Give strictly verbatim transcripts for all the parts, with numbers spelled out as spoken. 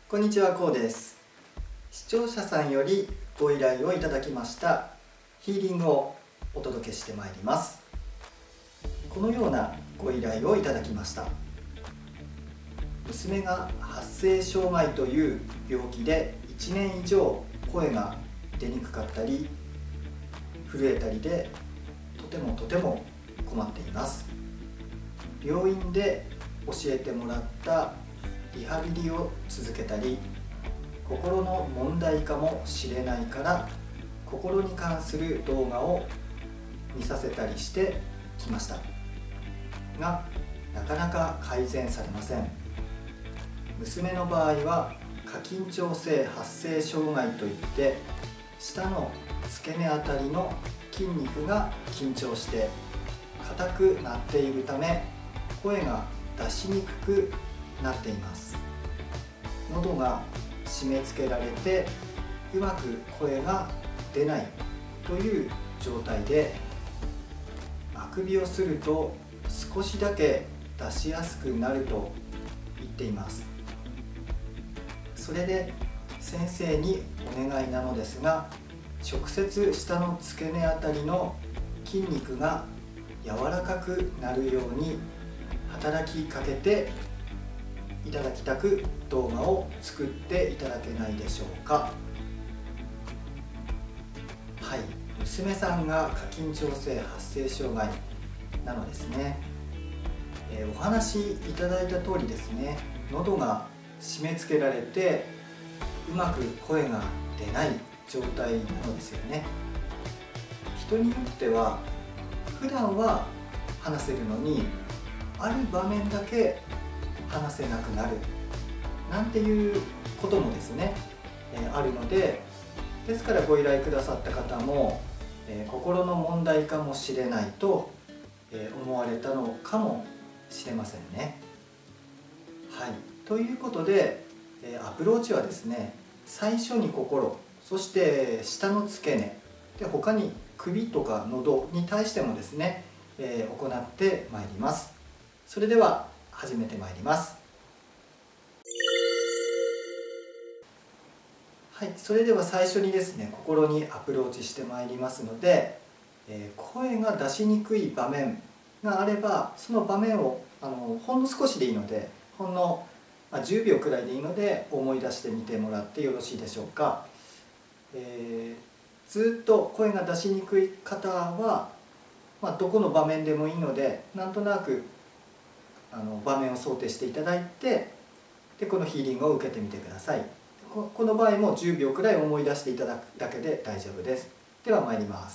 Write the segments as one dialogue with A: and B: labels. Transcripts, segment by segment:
A: こんにちは、こうです。視聴者さんよりご依頼をいただきましたヒーリングをお届けしてまいります。このようなご依頼をいただきました。娘が発声障害という病気でいちねん以上声が出にくかったり震えたりでとてもとても困っています。病院で教えてもらったリハビリを続けたり、心の問題かもしれないから心に関する動画を見させたりしてきましたが、なかなか改善されません。娘の場合は過緊張性発声障害といって、舌の付け根あたりの筋肉が緊張して硬くなっているため、声が出しにくくなっています。喉が締め付けられてうまく声が出ないという状態で、あくびをすると少しだけ出しやすくなると言っています。それで先生にお願いなのですが、直接下の付け根あたりの筋肉が柔らかくなるように働きかけていただきたく動画を作っていただけないでしょうか。はい、娘さんが過緊張性発声障害なのですね。えー、お話しいただいた通りですね、喉が締め付けられてうまく声が出ない状態なのですよね。人によっては普段は話せるのに、ある場面だけ話せなくなるなんていうこともですね、えー、あるので、ですからご依頼くださった方も、えー、心の問題かもしれないと、えー、思われたのかもしれませんね。はい、ということで、えー、アプローチはですね、最初に心、そして下の付け根で、他に首とか喉に対してもですね、えー、行ってまいります。それでは始めてまいります。はい、それでは最初にですね、心にアプローチしてまいりますので、えー、声が出しにくい場面があれば、その場面をあのほんの少しでいいので、ほんの、まあ、じゅうびょうくらいでいいので思い出してみてもらってよろしいでしょうか。えー、ずっと声が出しにくい方は、まあ、どこの場面でもいいので、なんとなくあの場面を想定していただいて、でこのヒーリングを受けてみてください。こ, この場合もじゅうびょうくらい思い出していただくだけで大丈夫です。では参ります。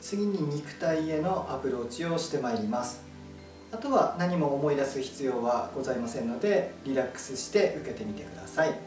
A: 次に肉体へのアプローチをしてまいります。あとは何も思い出す必要はございませんので、リラックスして受けてみてください。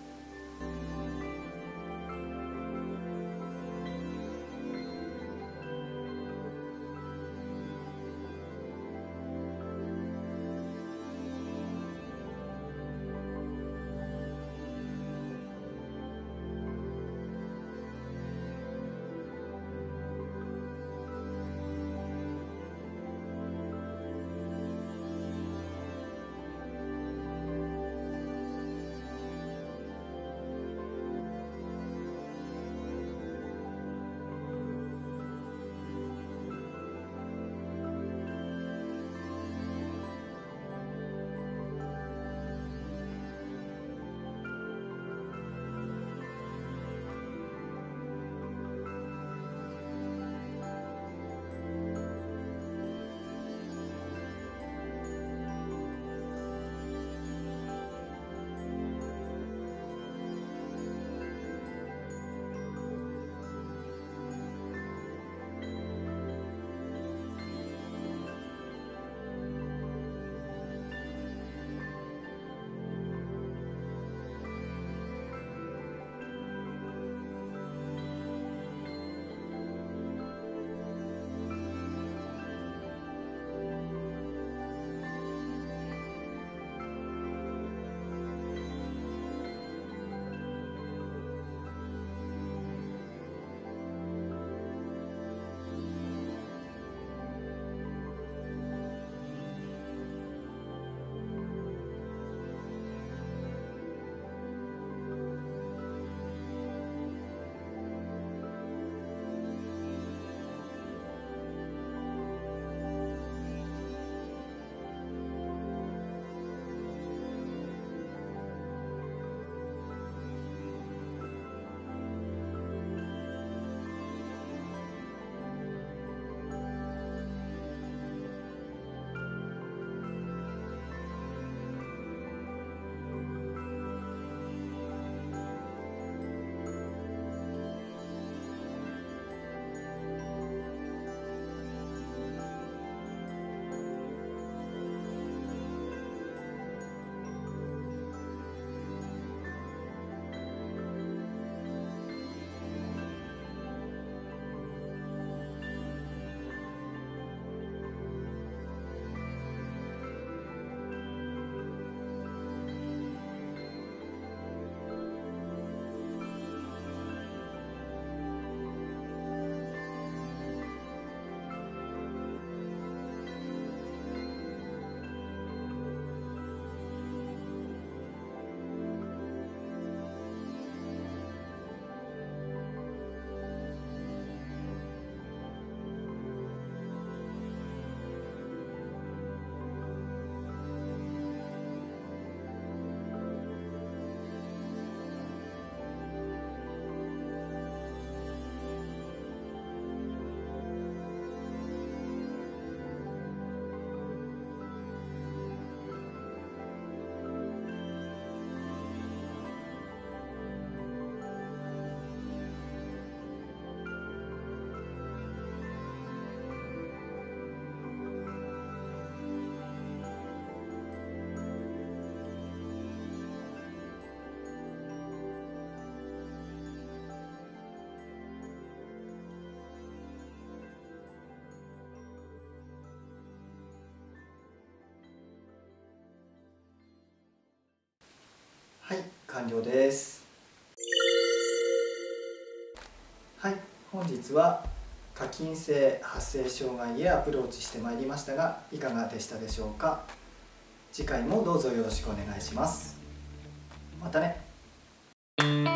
A: はい、完了です。はい、本日は過筋性発声障害へアプローチしてまいりましたが、いかがでしたでしょうか。次回もどうぞよろしくお願いします。またね。